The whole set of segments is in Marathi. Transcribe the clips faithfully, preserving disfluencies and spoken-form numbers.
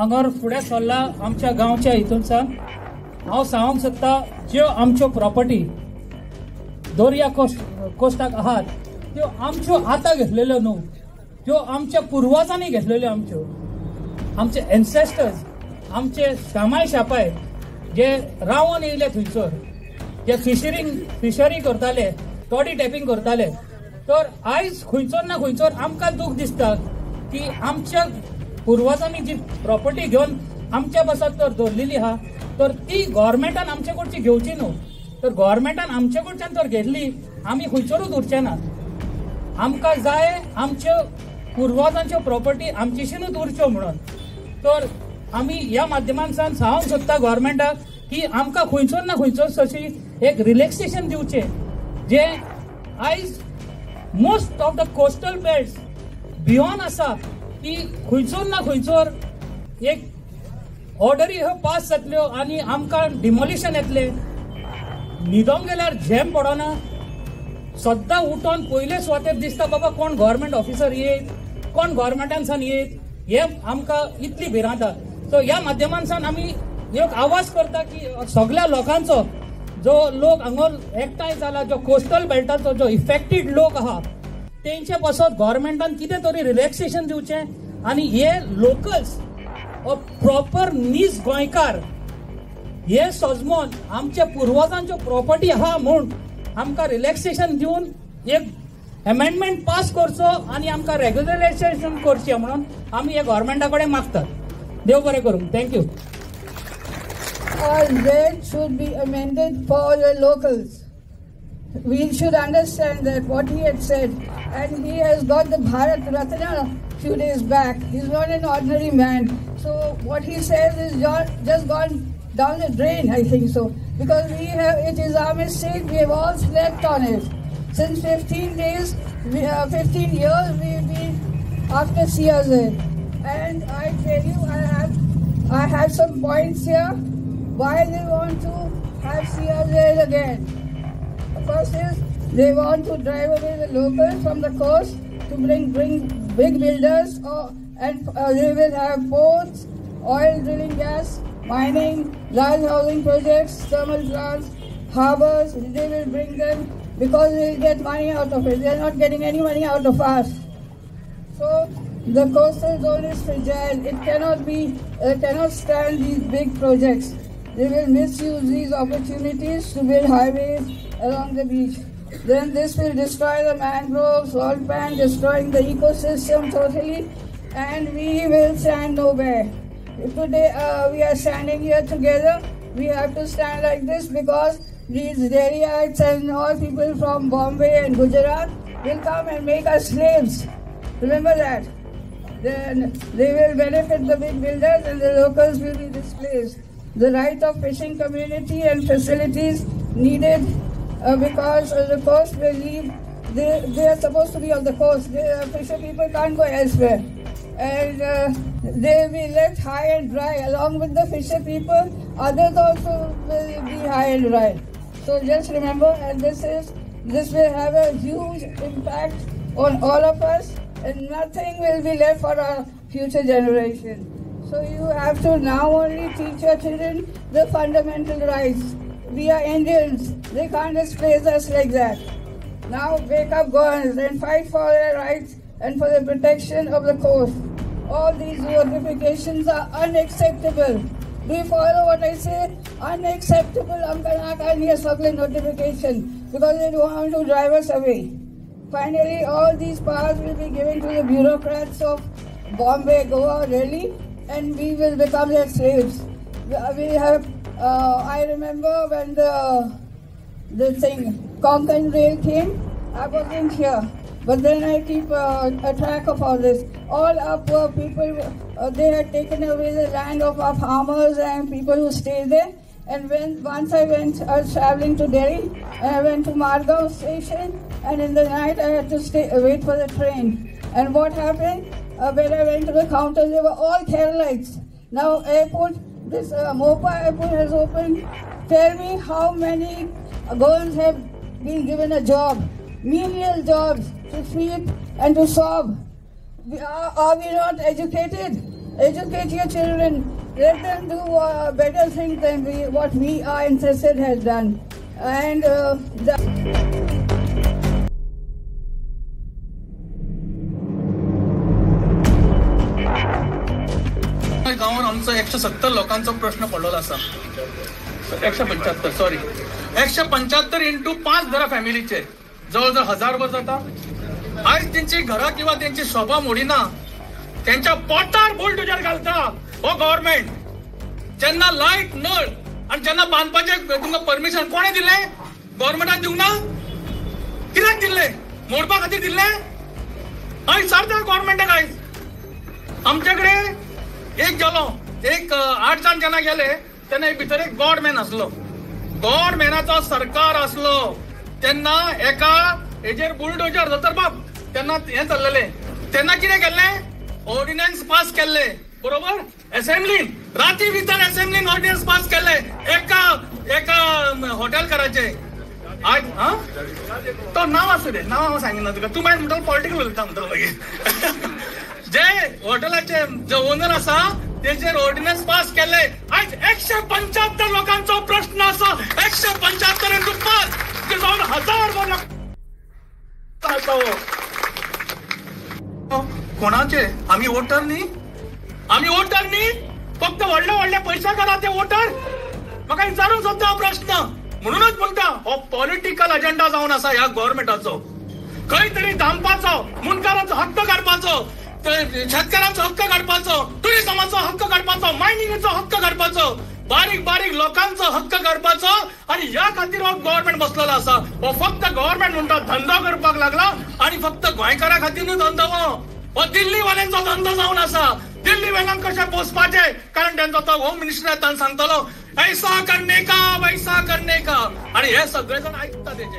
हांगर फुडें सरला आमच्या गांवच्या हितूनसान हांव सांगूंक सोदता ज्यो आमच्यो प्रॉपर्टी दर्या कोस्ट कोस्टाक आहात त्यो आमच्यो आतां घेतलेल्यो न्हू, त्यो आमच्या पुर्वजांनी घेतलेल्यो आमच्यो. आमचे एन्सेस्टर्स, आमचे शामाय शापाय जे रावून येयले थंयसर, जे फिशरींग फिशरी करताले, टॉडी टॅपिंग करताले, तर आयज खंयसर ना खंयसर आमकां दूख दिसता की आमच्या पुर्वजांनी जी प्रॉपर्टी घेवन आमच्या बसत तर दवरलेली आहा तर ती गव्हर्मेंटान आमचे कडची घेवची न्हू. तर गव्हर्मेंटान आमचे कडच्यान तर घेतली, आमी खंयसरूच उरचे ना. आमकां जाय आमच्यो पुर्वजांच्यो प्रॉपर्टी आमचेशीनूच उरच्यो म्हणून. तर आमी ह्या माध्यमांतल्यान सांगूंक सोदता गव्हर्मेंटाक की आमकां खंयसर ना खंयसर अशी एक रिलॅक्सेशन दिवचे, जे आयज most of the coastal belts beyond आसा की खंयसर ना खंयसर एक ऑर्डरी ह्यो पास जातल्यो आनी आमकां डिमोलिशन येतले. न्हिदोंक गेल्यार झेम पडना, सद्दां उठोन पयले सुवातेर दिसता बाबा कोण गव्हर्मेंट ऑफिसर येत, कोण गव्हर्मेंटानसान येत, हे आमकां इतली भिरांता. सो ह्या माध्यमांतल्यान आमी एक आवाज करता की सगळ्या लोकांचो जो लोक हांगर एकठांय जाला, जो कोस्टल बेल्टाचो जो इफेक्टेड लोक आहा तेंचे पासत गव्हर्मेंटान कितें तरी रिलॅक्सेशन दिवचें आनी हे लोकल्स प्रॉपर नीज गोंयकार हे सजमोन आमच्या पुर्वजांच्यो प्रॉपर्टी आहा म्हूण आमकां रिलॅक्सेशन दिवन एक अमेंडमेंट पास करचो आनी आमकां रेग्युलरायझेशन करचें म्हणून आमी हे गव्हर्मेंटा कडेन मागतात. देव बरें करूं. Thank you. All that should be amended for the locals. We should understand that what he had said, and he has got the Bharat Ratna a few days back. He's not an ordinary man. So what he says is just gone down the drain, I think so. Because we have, it is our mistake, we have all slept on it. Since fifteen days, we, uh, fifteen years, we've been after C R Z. And I tell you, I have, I have some points here why they want to have C R Z again. The first is they want to drive away the locals from the coast to bring bring big builders, or, and uh, they will have ports, oil drilling, gas, mining, large housing projects, thermal plants, harbors. They will bring them because they will get money out of it. They are not getting any money out of us. So the coastal zone is fragile. It cannot be, it cannot stand these big projects. They will misuse these opportunities to build highways along the beach. Then this will destroy the mangroves, salt pan, destroying the ecosystem totally, and we will stand nowhere. If today uh, we are standing here together, we have to stand like this because these Delhiites and all people from Bombay and Gujarat will come and make us slaves. Remember that. Then they will benefit the big builders and the locals will be displaced. The right of fishing community and facilities needed uh, because uh, the coast will leave. They, they are supposed to be on the coast. The uh, fisher people can't go elsewhere. And uh, they will be left high and dry. Along with the fisher people, others also will be high and dry. So just remember, and this is this will have a huge impact on all of us, and nothing will be left for our future generation. So you have to now only teach your children the fundamental rights. We are Indians. They can't displace us like that. Now wake up, girls, and fight for their rights and for the protection of the coast. All these notifications are unacceptable. Do you follow what I say? Unacceptable. I'm going to get notification because they don't want to drive us away. Finally, all these powers will be given to the bureaucrats of Bombay, Goa, Delhi, and we will become their slaves. We have. Uh, I remember when the the thing Konkan Rail came. I wasn't here. But then I keep uh, a track of all this. All our poor people, uh, they had taken away the land of our farmers and people who stayed there. And when once I went, I was traveling to Delhi, and I went to Margao station, and in the night I had to stay, uh, wait for the train. And what happened? Uh, when I went to the counter, they were all Keralites. Now airport, this uh, Mopa airport has opened. Tell me how many girls have been given a job, menial jobs, to sweep and to sob. We are, are we not educated? educate your children, let them do uh, better things than we, what we, our ancestors has done. And uh, the गावात आमचा एकशे सत्तर लोकांचा प्रश्न पडलेला असा. एकशे पंच्याहत्तर सॉरी एकशे पंच्याहत्तर इंटू पाच घरा फॅमिलीचे जवळजवळ हजारभर जाता. आज त्यांची घरा किंवा त्यांची शोभा मोडीना, त्यांच्या पोटार बुलडोजर घालता हो गव्हर्नमेंट. ज्यांना लाईट नळ आणि ज्यांना बांधपाचे तुमका परमिशन कोणे दिले? गव्हर्नमेंटान दिवंक ना? कित्याक दिले? मोडपा खातीर दिले? हय सारता गव्हर्नमेंटाक. आयज आमच्याकडे एक गेलो एक आठ जाण जेन्ना गेले तेन्ना भितर एक गॉडमॅन असलो. गॉडमॅनाचो सरकार असलो तेन्ना एका हेजेर बुलडोजर दोतर बाब तेन्ना हे चल्लेले. तेन्ना कितें केल्लें? ऑर्डिनन्स पास केल्ले. बरोबर? असेंब्लीन राती भितर असेंब्लीन ऑर्डिनन्स पास केल्ले एका एका हॉटेलकाराचे. आज हा तो नाव असू दे, नाव हांव सांगिना तुका. तूं मागीर म्हणटलो पॉलिटिकल उलयता म्हणटलो मागीर. जे हॉटेलाचे जे ओनर असा तेचेर ऑर्डिनन्स पास केले. आज एकशे पंच्याहत्तर लोकांचा प्रश्न असा. एकशे पंच्याहत्तर इंटू पाच ते जाऊन हजार लोक. कोणाचे? आम्ही वोटर न्ही. आम्ही वोटर न्ही. फक्त व्हडले व्हडले पैसे करा ते वोटर. म्हाका विचारून सुद्धा हा प्रश्न. म्हणूनच म्हणटा हो पॉलिटिकल अजेंडा जावन असा ह्या गव्हर्नमेंटाचो. खंय तरी दामपाचो, मुनकाराचो हक्क काडपाचो, शेतकऱ्यांचो हक्क काडपाचो, टुरिझमाचो हक्क काडपाचो, मायनिंगचो हक्क काडपाचो, बारीक बारीक लोकांचो हक्क काडपाचो. आणि ह्या खातीर हो गव्हर्नमेंट बसलेलो असा. हो फक्त गव्हर्नमेंट म्हणटा धंदो करपाक लागला आणि फक्त गोंयकारा खातीर न्हू धंदो. हो दिल्ली वाल्यांचो धंदो जावन असा. दिल्ली वाल्यांक कशें पोसपाचे? कारण त्यांचो तो होम मिनिस्टर येताना सांगतलो ऐसा करने का वैसा करने का. आणि हे सगळे जण ऐकता तेचे.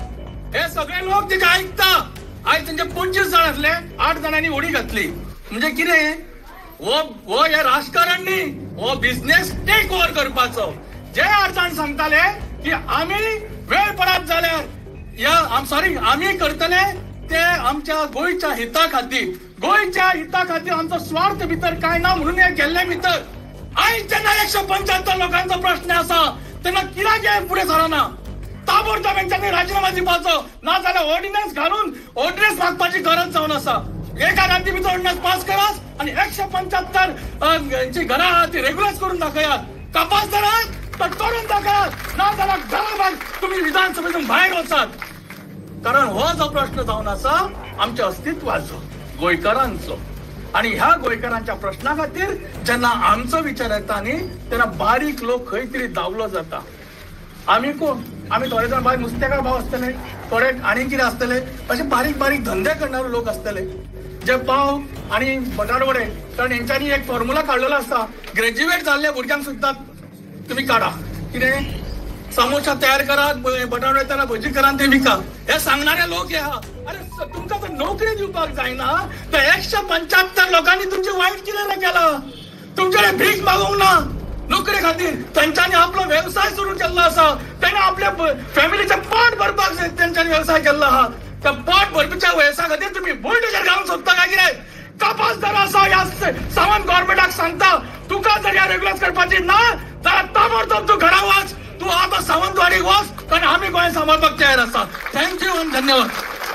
हे सगळे लोक तेचे ऐकता. आज त्यांचे पंचवीस जण असले, आठ जणांनी उडी घातली. म्हणजे कितें? हो हो हे राजकारण न्ही, हो बिझनेस टेक ओव्हर करपाचो. जे आठ जण सांगताले की आम्ही वेळ परत जाल्यार या सॉरी आम्ही करतले ते आमच्या गोयच्या हिता खातीर, गोयच्या हिता खातीर आमचो स्वार्थ भितर काय ना म्हणून हे गेल्ले भितर. आयज जेन्ना एकशे पंच्याहत्तर लोकांचा प्रश्न असा तेन्ना कित्याक हे फुडें सरना? ताबडतोब त्यांनी राजीनामा दिवपाचो. ना जाल्यार ऑर्डिनन्स घालून ऑर्डिनन्स मागपाची गरज जावन असा. एका राती भितर ऑर्डिनन्स पास करात आणि एकशे पंच्याहत्तर घरां ती रेग्युलर करून दाखयात. कपास धरात तर करून दाखयात. ना जाल्यार घराबाग तुम्ही विधानसभेतून भायर वचात. कारण हो जो प्रश्न जावन असा आमच्या अस्तित्वाचो, गोंयकारांचो. आणि ह्या गोंयकारांच्या प्रश्ना खातीर जेन्ना आमचो विचार येता न्ही तेन्ना बारीक लोक खंय तरी दावलो जाता. आम्ही कोण? आम्ही थोडे जण बारीक नुस्तेकार भाव असतले, थोडे आणि कितें असतले, असे बारीक बारीक धंदे करणारे लोक असतले जे पाव आणि बटाटवडे. कारण हेंच्यांनी एक फॉर्म्युला काढलेलो असता. ग्रॅज्युएट जाल्ल्या भुरग्यांक सुद्धा तुम्ही काढा. कितें? समोसा तयार करा, बटाटे त्याला भजी करा ते विका. हे सांगणारे लोक हे हा. अरे तुमका जर नोकरी दिवपाक जायना तर एकशे पंच्याहत्तर लोकांनी तुमचे वाईट कितें केलं? तुमच्याकडे भीक मागवंक ना नोकरी खातीर. त्यांच्यानी आपला व्यवसाय सुरू केला असा. त्याने आपल्या फॅमिलीचे पोट भरपाक त्यांच्यानी व्यवसाय केला हा. त्या पोट भरपीच्या व्यवसाय खातीर तुम्ही बुलडोजर घालून सोदता काय कितें? कपास दर असा या सावंत गव्हर्नमेंटाक सांगता तुका जर या रेग्युलर करपाची ना जाल्यार ताबडतोब तू घरा वच. तू आता सावंतवाडीक वच कारण आम्ही गोंय सांबाळपाक तयार आसा. थँक्यू आणि धन्यवाद.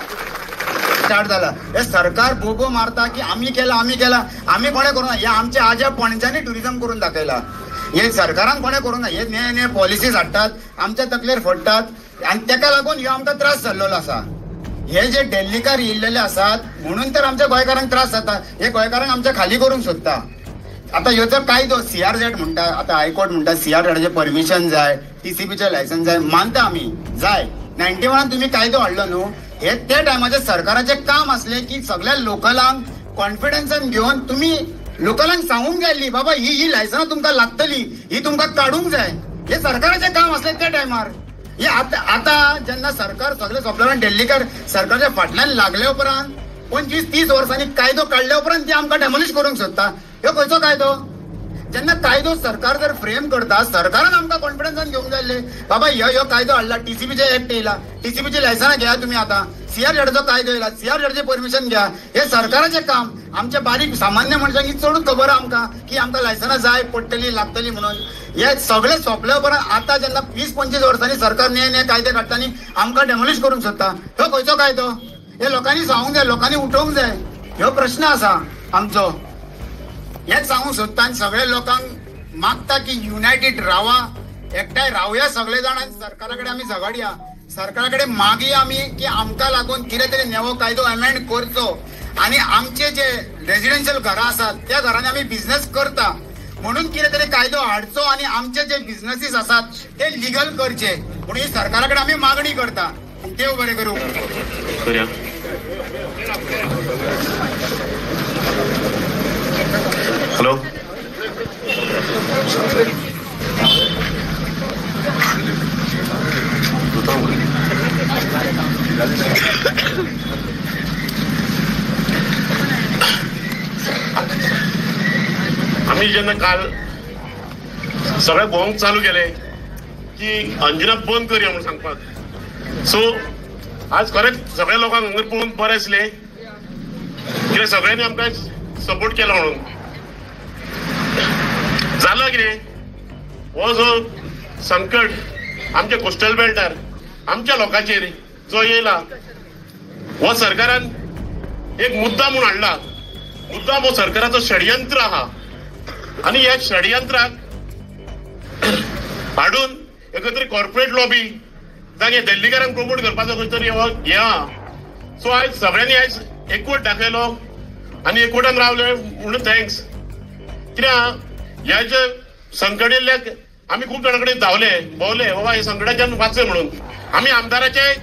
स्टार्ट झाला. हे सरकार बोबो मारता की आम्ही केला आम्ही केला. आम्ही कोणे करू ना? हे आमच्या आज्या पणज्यांनी टुरिझम करून दाखयला. हे सरकारान कोणे करू ना? हे नये नये पॉलिसीज हाडटात, आमच्या तकलेर फोडटात आणि ताका लागून ह्यो आमकां त्रास जाल्लो आसा. हे जे दिल्लीकार येयल्लेले आसात म्हणून तर आमच्या गोंयकारांक त्रास जाता. हे गोंयकारांक आमच्या खाली करूंक सोदता. आता ह्यो जर कायदो सीआरझेड म्हणटा, आता हायकोर्ट म्हणटा सीआरझेडाचे परमिशन जाय, टीसीपीचे लायसन्स जाय. मानता आमी जाय. नायन्टी वनान तुम्ही कायदो हाडलो न्हू. हे ते टायमाचे सरकाराचे काम असले की सगळ्या लोकलांक कॉन्फिडन्सान घेऊन तुम्ही लोकलांक सांगूंक गेल्ली बाबा ही ही लायसन्स तुमकां लागतली, ही तुमकां काडूंक जाय. हे सरकाराचे काम असले त्या टायमार. हे आता आता जेन्ना सरकार सगळे सोंपले, दिल्लीकार सरकारच्या फाटल्यान लागले उपरांत पंचवीस तीस वर्सांनी कायदो काडल्या उपरांत ती आमकां डेमोलिश करूंक सोदता. ह्यो खंयचो कायदो? जेन्ना कायदो सरकार जर फ्रेम करता सरकारान आमकां कॉन्फिडन्सान घेवंक जाय बाबा ह्यो ह्यो कायदो हाडला टीसीबीचे एक्ट येयला टीसीबीची लायसनां घ्या तुम्ही आता सीआरझेडचो कायदो येयला सीआरझेडचे परमिशन घ्या हे सरकाराचें काम आमच्या बारीक सामान्य मनशांक चडूच खबर आमकां की आमकां लायसनां जाय पडटली लागतली म्हणून हे सगळे सोंपले उपरांत आता जेन्ना वीस पंचवीस वर्सांनी सरकार नये नये कायदे काडटानी आमकां डेमोलिश करूंक सोदता ह्यो खंयचो कायदो हे लोकांनी सांगूंक जाय लोकांनी उठोवंक जाय ह्यो प्रश्न आसा आमचो हेच सांगूंक सोदता आनी सगळे लोकांक मागता की युनायटेड रावा एकठांय रावया सगळे जाण आनी सरकारा कडेन आमी झगडया सरकारा कडेन मागया आमी की आमकां लागून कितें तरी नवो कायदो अमेंड करचो आनी आमचे जे रेजिडेन्शियल घरां आसात त्या घरांनी आमी बिझनेस करता म्हणून कितें तरी कायदो हाडचो आनी आमचे जे बिझनेसीस आसात ते लिगल करचे म्हणून ही सरकारा कडेन आमी मागणी करता देव बरें करूं. हॅलो आम्ही जेन्ना काल सगळे भोंवंक चालू केले की अंजुना बंद करया म्हणून सांगपाक सो आज खरेंच सगळ्या लोकांक हांगा पळोवन बरें दिसलें कित्याक सगळ्यांनी आमकां सपोर्ट केलो म्हणून जालो कितें हो जो संकट आमच्या कोस्टल बेल्टार आमच्या लोकांचेर जो येयला हो सरकारान एक मुद्दा म्हणून हाडला मुद्दाम हो सरकाराचो षडयंत्र आहा आनी ह्या षडयंत्राक हाडून एकतरी कॉर्पोरेट लॉबी जांग हे दिल्लीकारांक प्रमोट करपाचो खंय तरी हे आहा सो आयज सगळ्यांनी आयज एकवट दाखयलो आनी एकवटान रावले म्हणून थँक्स कित्याक ह्या जे संकट येयल्ल्याक आमी खूब जाणां कडेन धांवले भोंवले बाबा हे संकटाच्यान वाचले म्हणून आमी आमदाराचे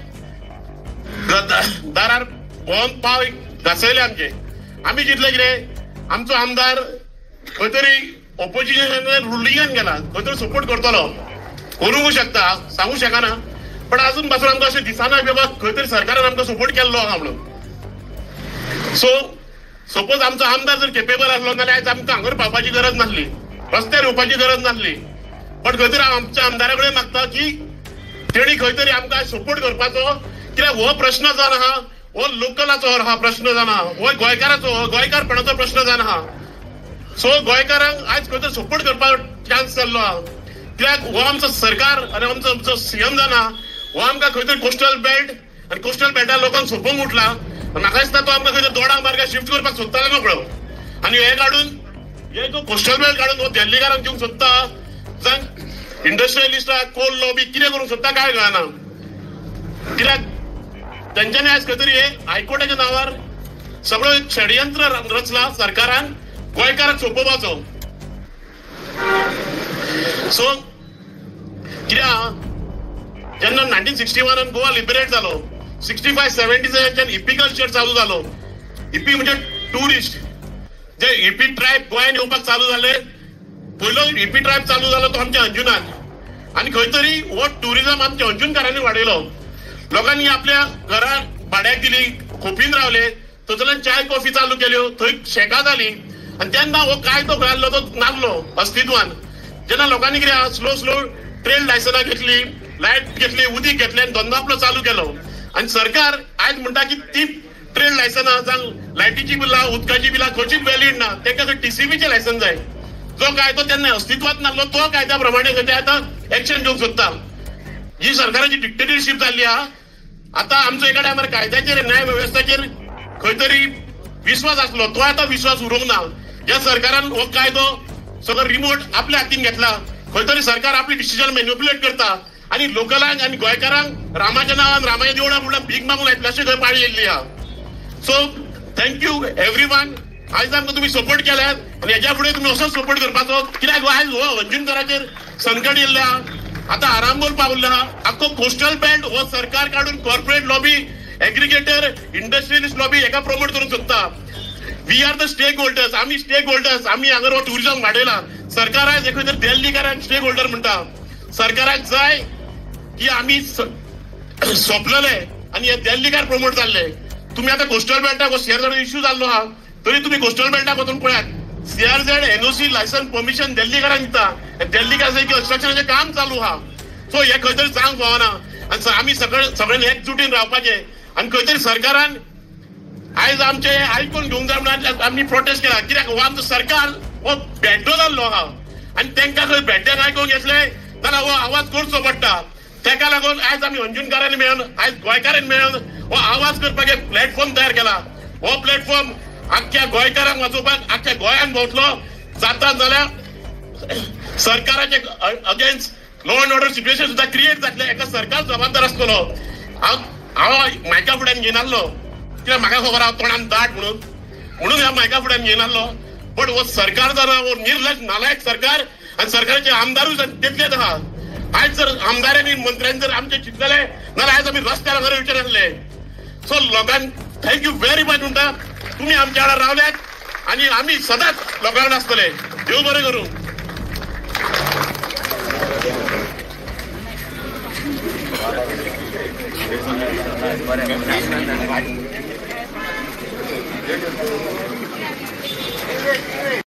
दारार भोंवन पाव घासयले आमचे आमी चिंतले कितें आमचो आमदार खंय तरी ऑपोजिशन रुलिंगान गेला खंय तरी सपोर्ट करतलो करूंक शकता सांगूंक शकना पण अजून पासून आमकां अशें दिसना बाबा खंय तरी सरकारान आमकां सपोर्ट केल्लो आहा म्हणून सो सपोज आमचो आमदार जर केपेबल आसलो जाल्यार आयज आमकां हांगर पावपाची गरज नासली रस्त्यार येवपाची गरज नासली पण खंय तरी हांव आमच्या आमदारा कडेन मागता की तेणी खंय तरी आमकां सपोर्ट करपाचो कित्याक हो प्रश्न जावन आहा हो लोकलाचो हा प्रश्न जावन आहा हो गोंयकाराचो गोंयकारपणाचो प्रश्न जावन आहा सो गोंयकारांक आयज खंय तरी सपोर्ट करपाक चान्स जाल्लो आहा कित्याक हो आमचो सरकार आनी आमचो आमचो सीएम जावन आहा हो आमकां खंय तरी कोस्टल बेल्ट आनी कोस्टल बेल्टा लोकांक सोंपोवंक उठला म्हाका दिसता तो आमकां खंय तरी दोडांक मार्गा शिफ्ट करपाक सोदतालो नकळो आनी हे काडून हे जो कोस्टल बेल्ट काडून हो दिल्लीकारांक दिवंक सोदता जांक इंडस्ट्रियलिस्टाक कोल लॉबी कितें करूंक सोदता काय कळना कित्याक तेंच्यांनी आयज खंय तरी हे हायकोर्टाच्या नांवार सगळो एक षडयंत्र रचला सरकारान गोंयकारांक सोंपोवपाचो सो कित्याक जेन्ना नायन्टीन सिक्स्टी वनान गोवा लिबरेट जालो सिक्स्टी फाय सेव्हन्टी इपी कल्चर चालू जालो इपी म्हणजे टुरिस्ट जे इपी ट्रायब गोंयान येवपाक चालू जाले पयलो इपी ट्रायब चालू जालो तो आमच्या अंजुनान आनी खंय तरी हो टुरिझम आमच्या अंजुनकारांनी वाडयलो लोकांनी आपल्या घरां भाड्याक दिली खोपीन रावले थंयसरल्यान चाय कॉफी चालू केल्यो थंय शेकां जाली आनी तेन्ना हो कायदो घाल्लो तो नासलो अस्तित्वान जेन्ना लोकांनी कितें स्लो स्लो ट्रेड लायसनां घेतली लायट घेतली उदीक घेतलें आनी धंदो आपलो चालू केलो आनी सरकार आयज म्हणटा की ती ट्रेड लायसनां जावं लायटीची बिलां उदकाची बिलां खंयचीच वॅलिड ना तांकां टीसीबीचे लायसन जाय जो कायदो तेन्ना अस्तित्वात नासलो तो कायद्या प्रमाणे ते आतां एक्शन घेवंक सोदता जी सरकाराची डिक्टेटरशीप जाल्ली आहा आतां आमचो एका टायमार कायद्याचेर न्याय वेवस्थेचेर खंय तरी विश्वास आसलो तो आतां विश्वास उरूंक ना ह्या सरकारान हो कायदो सगळो रिमोट आपल्या हातीन घेतला खंय तरी सरकार आपली डिसिजन मॅन्युप्युलेट करता आनी लोकलांक आनी गोंयकारांक रामाच्या नांवान रामाच्या देवळा म्हणल्यार भीक मागूंक लायतले अशें खंय पाळी येयल्ली आहा सो थँक्यू एवरी वन आयज आमकां तुमी सपोर्ट केल्यात आनी हेच्या फुडें तुमी असोच सपोर्ट करपाचो कित्याक आयज हो अंजुनकाराचेर संकट येयल्लें आहा आतां आरांबोल पावल्लो आहा आख्खो कोस्टल बेल्ट हो सरकार काडून corporate lobby aggregator industrialist lobby हेका प्रमोट करूंक सोदता we are the stakeholders आमी स्टेक होल्डर्स आमी हांगा हो टुरिझम वाडयला सरकार आयज खंय तरी दिल्लीकारांक स्टेक होल्डर म्हणटा सरकाराक जाय की आमी सोंपलेले आनी हे दिल्लीकार प्रमोट जाल्ले तुमी आतां कोस्टल बेल्टाक हो शेअर इश्यू जाल्लो आहा तरी तुमी कोस्टल बेल्टाक वचून पळयात सीआरझेड एनओसी लायसन परमिशन दिल्लीकारांक दिता दिल्लीकार कन्स्ट्रक्शनाचें काम चालू आहा सो हे खंय तरी सांग पावना आनी आमी सगळे सगळ्यांनी एकजुटीन रावपाचे आनी खंय तरी सरकारान आयज आमचे आयकून घेवंक जाय म्हणून आमी प्रोटेस्ट केला कित्याक हो आमचो सरकार हो भेड्डो जाल्लो आहा आनी तांकां खंय भेड्ड्याक आयकूंक घेतले जाल्यार हो आवाज करचो पडटा ताका लागून आयज आमी अंजुनकारांनी मेळून आयज गोंयकारांनी मेळून हो आवाज करपाक एक प्लॅटफॉर्म तयार केला हो प्लॅटफॉर्म आख्ख्या गोंयकारांक वाचोवपाक आख्ख्या गोंयांत भोंवतलो जाता जाल्यार सरकाराचे against law and order situation सुद्दां क्रिएट जातलें हेका सरकार जबाबदार आसतलो हांव हांव मायका फुड्यान घेवन आसलो कित्याक म्हाका खबर आहा तोंडान दाट म्हणून म्हणून ह्या मायका फुड्यान घेवन आसलो बट हो सरकार जर हो निर्लज नालायक सरकार आनी सरकाराचे आमदारूय तितलेच आहा आयज जर आमदारांनी मंत्र्यांनी जर आमचे चिंतलेले जाल्यार आयज आमी रस्त्यार घरा विचारले सो लोकांक थँक्यू व्हेरी मच म्हणटा तुमी आमच्या वांगडा रावल्यात आनी आमी सदांच लोकां वांगडा आसतले देव बरें करूं बरें